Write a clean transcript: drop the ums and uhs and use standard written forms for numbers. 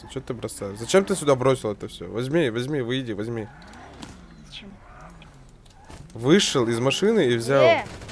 Что ты бросаешь? Зачем ты сюда бросил это все? Возьми, возьми, выйди, возьми. Зачем? Вышел из машины и взял.